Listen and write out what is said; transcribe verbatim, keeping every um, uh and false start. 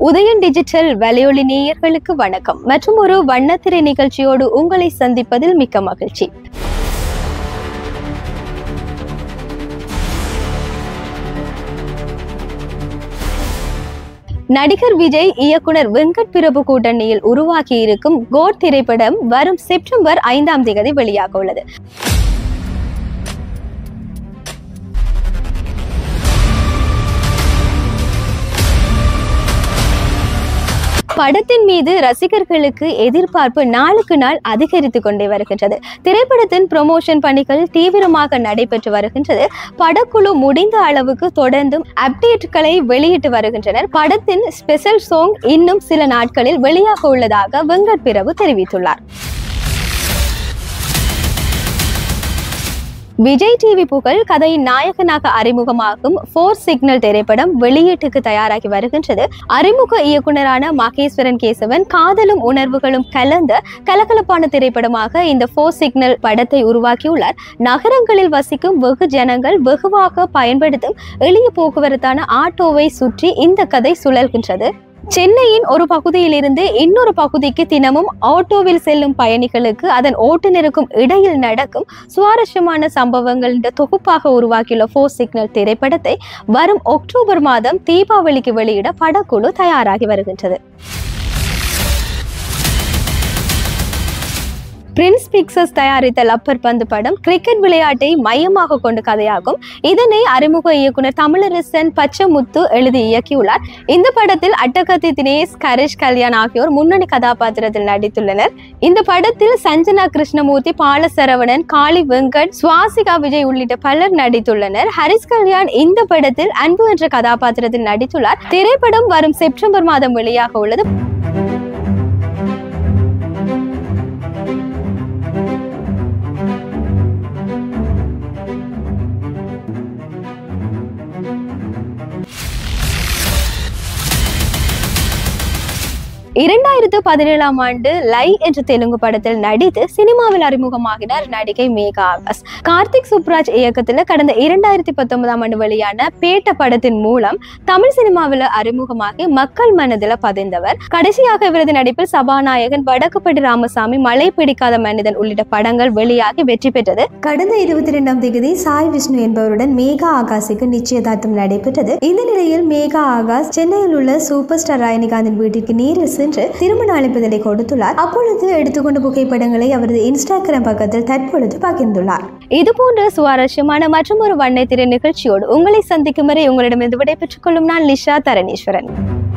Udayan digital வலையொலி நேயர்களுக்கு வணக்கம் மற்றும் ஒரு வண்ணத்திரை நிகழ்ச்சியோடு உங்களை சந்திப்பதில் மிக்க மகிழ்ச்சி. நடிகர் விஜய் இயக்குனர் வெங்கட் பிரபு கூட்டணியில் உருவாக்கி இருக்கும் கோட் திரைப்படம் வரும் செப்டம்பர் ஐந்தாம் தேதி வெளியாக உள்ளது. படத்தின் மீது ரசிகர்களுக்கு எதிர்பார்ப்பு நாளுக்கு நாள் அதிகரித்து கொண்டே வருகின்றது. திரைப்படத்தின் ப்ரமோஷன் பணிகள் தீவிரமாக நடைபெற்று வருகின்றது. படக்குழு முடிந்த அளவுக்கு தொடர்ந்தும் அப்டேட்களை வெளியிட்டு வருகின்றனர். படத்தின் ஸ்பெஷல் சாங் இன்னும் சில நாட்களில் வெளியாக உள்ளதாக வெங்கட் பிரபு தெரிவித்துள்ளார். விஜய் டிவி புகழ் கதையின் நாயகனாக அறிமுகமாகும் ஃபோர் சிக்னல் திரைப்படம் வெளியீட்டுக்கு தயாராகி வருகின்றது. அறிமுக இயக்குனரான மகேஸ்வரன் கேசவன் காதலும் உணர்வுகளும் கலந்த கலகலப்பான திரைப்படமாக இந்த ஃபோர் சிக்னல் படத்தை உருவாக்கியுள்ளார். நகரங்களில் வசிக்கும் வெகு ஜனங்கள் வெகுவாக பயன்படுத்தும் எளிய போக்குவரத்தான ஆட்டோவை சுற்றி இந்த கதை சுழல்கின்றது. சென்னையின் ஒரு பகுதியிலிருந்து இன்னொரு பகுதிக்கு தினமும் ஆட்டோவில் செல்லும் பயணிகளுக்கு அதன் ஓட்டுநருக்கும் இடையில் நடக்கும் சுவாரஸ்யமான சம்பவங்கள் தொகுப்பாக உருவாக்கியுள்ள ஃபோர் சிக்னல் திரைப்படத்தை வரும் அக்டோபர் மாதம் தீபாவளிக்கு வெளியிட படக்குழு தயாராகி வருகின்றது. பிரின்ஸ் பிக்சர்ஸ் தயாரித்த லப்பர் பந்து படம் கிரிக்கெட் விளையாட்டை மையமாக கொண்டு கதையாகும். இதனை அறிமுக இயக்குனர் தமிழரசன் பச்சமுத்து எழுதி இயக்கியுள்ளார். இந்த படத்தில் அட்டகத்தி தினேஷ், கரிஷ் கல்யாண் ஆகியோர் முன்னணி கதாபாத்திரத்தில் நடித்துள்ளனர். இந்த படத்தில் சஞ்சனா கிருஷ்ணமூர்த்தி, பாலசரவணன், காளி வெங்கட், சுவாசிகா விஜய் உள்ளிட்ட பலர் நடித்துள்ளனர். ஹரிஷ் கல்யாண் இந்த படத்தில் அன்பு என்ற கதாபாத்திரத்தில் நடித்துள்ளார். திரைப்படம் வரும் செப்டம்பர் மாதம் வெளியாக உள்ளது. இரண்டாயிரத்து பதினேழாம் ஆண்டு லை என்ற தெலுங்கு படத்தில் நடித்து சினிமாவில் அறிமுகமாகினார் நடிகை மேகா ஆகாஷ். கார்த்திக் சுப்ராஜ் இயக்கத்தில் கடந்த இரண்டாயிரத்தி பத்தொன்பதாம் ஆண்டு வெளியான பேட்ட படத்தின் மூலம் தமிழ் சினிமாவில் அறிமுகமாகி மக்கள் மனதில் பதிந்தவர். கடைசியாக இவரது நடிப்பில் சபாநாயகன், வடக்குப்பட்டி ராமசாமி, மழை பிடிக்காத மனிதன் உள்ளிட்ட படங்கள் வெளியாகி வெற்றி பெற்றது. கடந்த இருபத்தி இரண்டாம் தேதி சாய் விஷ்ணு என்பவருடன் மேகா ஆகாஷுக்கு நிச்சயதார்த்தம் நடைபெற்றது. இந்த நிலையில் மேகா ஆகாஷ் சென்னையில் உள்ள சூப்பர் ஸ்டார் ரஜினிகாந்தின் வீட்டிற்கு நேரில் சென்று திருமண அழைப்புதலை கொடுத்துள்ளார். அப்பொழுது எடுத்துக்கொண்ட புகைப்படங்களை அவரது இன்ஸ்டாகிராம் பக்கத்தில் தற்பொழுது பகிர்ந்துள்ளார். இது போன்ற சுவாரஸ்யமான மற்றும் ஒரு வண்ணத்திரை நிகழ்ச்சியோடு உங்களை சந்திக்கும் வரை உங்களிடமிருந்து விடைபெற்றுக் கொள்ளும் நான் லிஷா தரணீஸ்வரன்.